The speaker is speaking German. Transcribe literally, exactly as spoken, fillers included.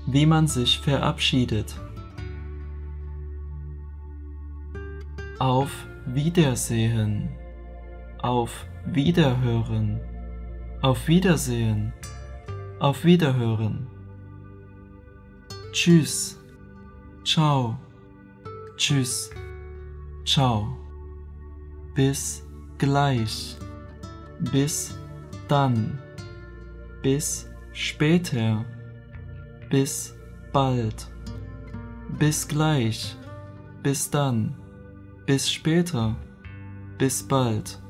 wie man sich verabschiedet. Auf Wiedersehen, auf Wiederhören, auf Wiedersehen, auf Wiederhören. Tschüss, ciao, tschüss, ciao. Bis gleich, bis dann, bis später, bis bald, bis gleich, bis dann, bis später, bis bald.